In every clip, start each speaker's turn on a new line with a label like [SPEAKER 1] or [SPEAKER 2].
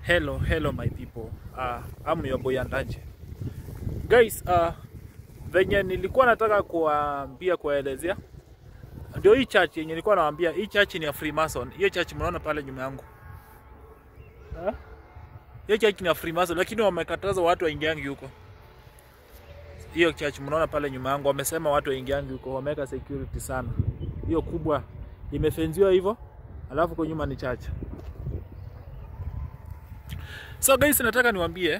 [SPEAKER 1] Hello my people. I'm your boy Andanje. Guys, venye nilikuwa nataka kuwaelezea. Ndio hii church yenye nilikuwa nawaambia, hii church ni ya Freemason. Hiyo church mnaona pale nyuma yangu. Hiyo church ni ya Freemason lakini wamekataza watu waingiangi huko. Hiyo church mnaona pale nyuma yangu wamesema watu waingiangi huko, wameka security sana. Hiyo kubwa imefenziwa hivyo. Alafu kwa nyuma ni church. So guys, nataka niwaambie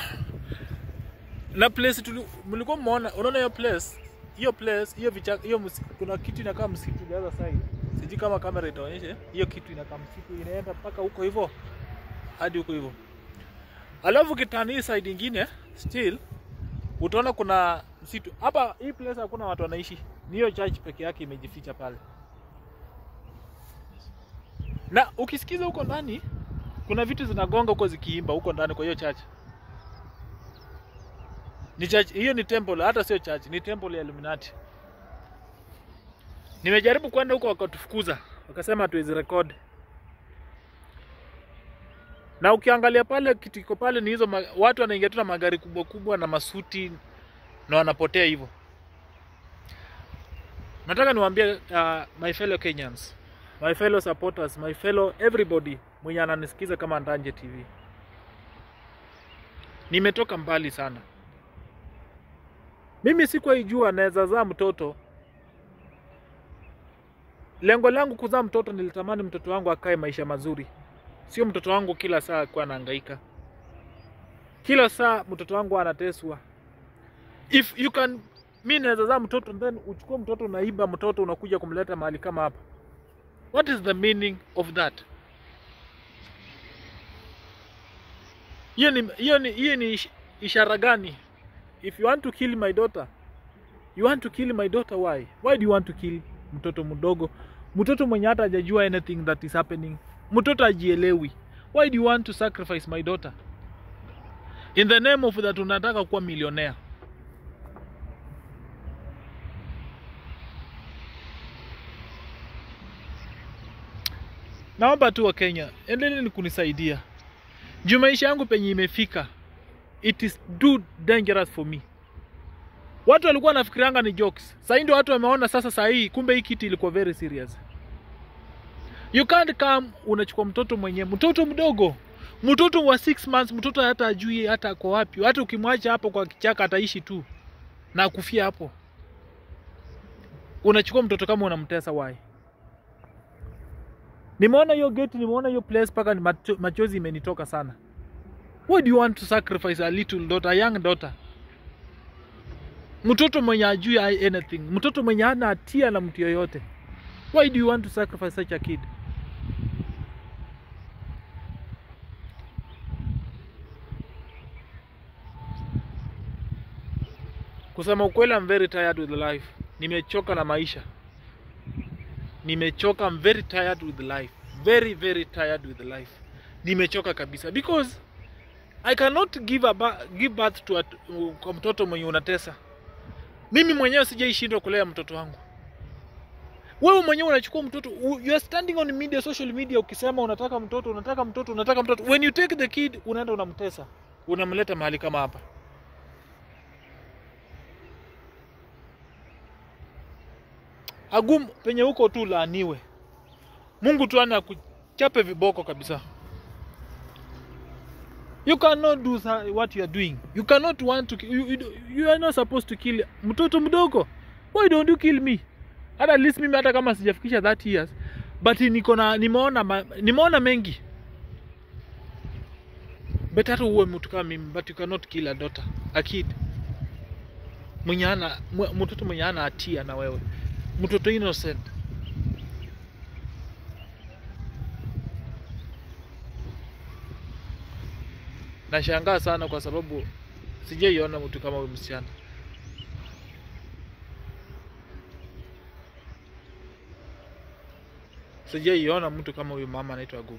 [SPEAKER 1] na place mlikuwa mmeona, unaona hiyo place, hiyo kuna kitu inakaa msitu the other side. Siji kama kamera itaonyesha, hiyo kitu inakaa msitu inaenda mpaka huko hivyo hadi huko hivyo. Alafu kitani side nyingine still utaona kuna msitu. Hapa hii place hakuna watu wanaishi. Ni hiyo church peke yake imejificha pale. Na ukisikiza huko ndani kuna vitu zinagonga huko zikiimba huko ndani kwa hiyo church. Ni church, hiyo ni temple, hata sio church, ni temple ya Illuminati. Nimejaribu kwenda huko wakatufukuza. Wakasema hatuwezi record. Na ukiangalia pale kitiko pale ni hizo watu wanaingia tu na magari kubwa kubwa na masuti na wanapotea hivyo. Nataka niwaambie my fellow Kenyans, my fellow supporters, my fellow everybody mwenye ananisikiza kama Andanje TV. Nimetoka mbali sana. Mimi sikuwa ijua naweza zaa mtoto. Lengo langu kuzaa mtoto, nilitamani mtoto wangu akae maisha mazuri. Sio mtoto wangu kila saa kwa anahangaika. Kila saa mtoto wangu anateswa. If you can, mimi naweza zaa mtoto then uchukue mtoto unaiba mtoto unakuja kumleta mahali kama hapa. What is the meaning of that? Hiyo ni ishara gani? If you want to kill my daughter, you want to kill my daughter, why? Why do you want to kill mtoto mdogo? Mtoto mwenye hata hajajua anything that is happening. Mtoto hajielewi. Why do you want to sacrifice my daughter? In the name of that unataka kuwa millionaire. Naomba tu wa Kenya, endeleeni kunisaidia. Juu maisha yangu penye imefika, it is too dangerous for me. Watu walikuwa nafikirianga ni jokes. Sasa ndio watu wameona sasa hii kumbe hii kitu ilikuwa very serious. You can't come unachukua mtoto mdogo. Mtoto wa 6 months, mtoto hata ajui hata ako wapi. Hata ukimwacha hapo kwa kichaka ataishi tu na kufia hapo. Unachukua mtoto kama unamtesa, why? Nimeona hiyo gate, nimeona hiyo place paka machozi imenitoka sana. Why do you want to sacrifice a little daughter, a young daughter? Mtoto mwenye ajui anything, mtoto mwenye hana hatia na mtu yoyote. Why do you want to sacrifice such a kid? Kusema ukweli, I'm very tired with life. Nimechoka na maisha. Nimechoka, I'm very tired with life. Very tired with life. Nimechoka kabisa because I cannot give birth to kwa mtoto mwenye unatesa. Mimi mwenyewe sijaishindwa kulea mtoto wangu. Wewe mwenyewe unachukua mtoto, you are standing on media, social media ukisema unataka mtoto. When you take the kid, unaenda unamtesa. Unamleta mahali kama hapa. Agum penye huko tu laaniwe. Mungu tu anakuchape viboko kabisa. You cannot do what you are doing. You cannot want to you are not supposed to kill mtoto mdogo. Why don't you kill me? At least mimi hata kama sijafikisha 30 years, but nimeona mengi. But hata uwe mtu kama mimi, but you cannot kill a daughter, a kid. Mtoto mwenye hana hatia na wewe. Mtoto innocent. Nashangaa sana kwa sababu sijaiona mtu kama huyu msichana. Sijaiona mtu kama huyu mama anaitwa Agum.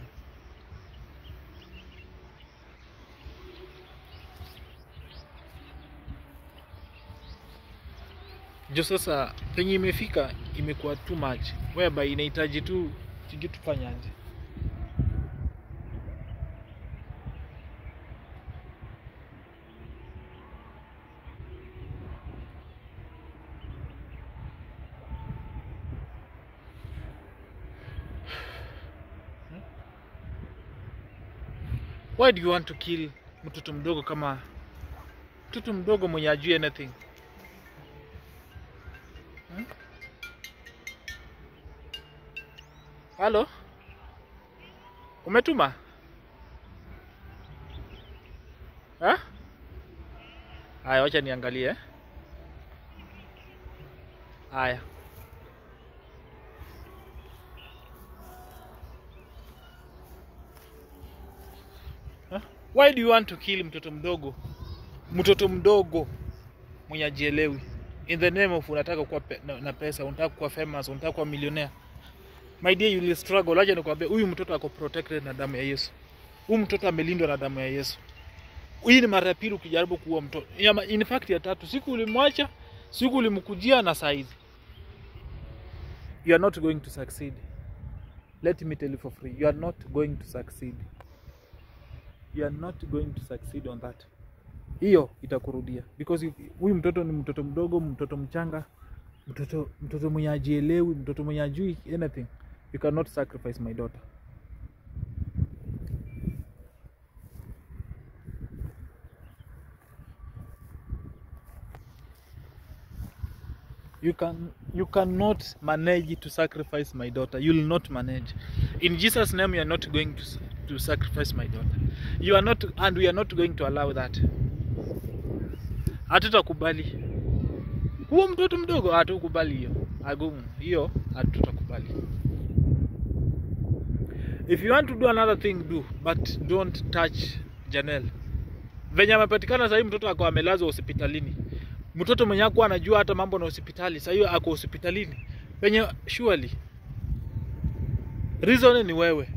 [SPEAKER 1] Jo sasa penye imefika imekuwa too much. Whereby inahitaji tu tufanye aje. Why do you want to kill mtoto mdogo kama mtoto mdogo mwenye ajui anything? Hello? Umetuma? Haya, wacha niangalie. Haya. Why do you want to kill mtoto mdogo? Mtoto mdogo mwenye hajielewi. In the name of unataka kuwa na pesa, unataka kuwa famous, unataka kuwa millionaire. My dear, you will struggle. Acha nikwambie, huyu mtoto ako protected na damu ya Yesu. Huyu mtoto amelindwa na damu ya Yesu. Hii ni mara ya pili ukijaribu kuua mtoto. In fact ya tatu, siku ulimwacha, siku ulimkujia na saizi. You are not going to succeed. Let me tell you for free. You are not going to succeed. You are not going to succeed on that. Hiyo itakurudia. Because huyu mtoto ni mtoto mdogo, mtoto mchanga, mtoto mwenye hajielewi, mtoto mwenye hajui anything. You cannot sacrifice my daughter. You cannot manage to sacrifice my daughter. You will not manage. In Jesus' name, you are not going to sacrifice my daughter. You are not, and we are not going to allow that. Hatutakubali. Huo mtoto mdogo hatukubali hiyo. Hiyo hatutakubali. If you want to do another thing, do, but don't touch Janelle. Venye amepatikana sasa hivi mtoto ako amelazwa hospitalini. Mtoto mwenye hakuwa anajua hata mambo na hospitali, sasa hiyo ako hospitalini. Penye surely reason ni wewe.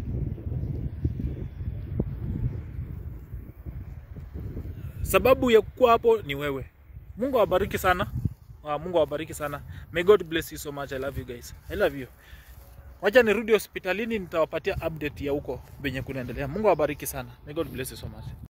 [SPEAKER 1] Sababu ya kuwa hapo ni wewe. Mungu awabariki sana. Mungu awabariki sana. May God bless you so much. I love you guys. I love you. Wacha nirudi hospitalini, nitawapatia update ya huko venye kunaendelea. Mungu awabariki sana. May God bless you so much.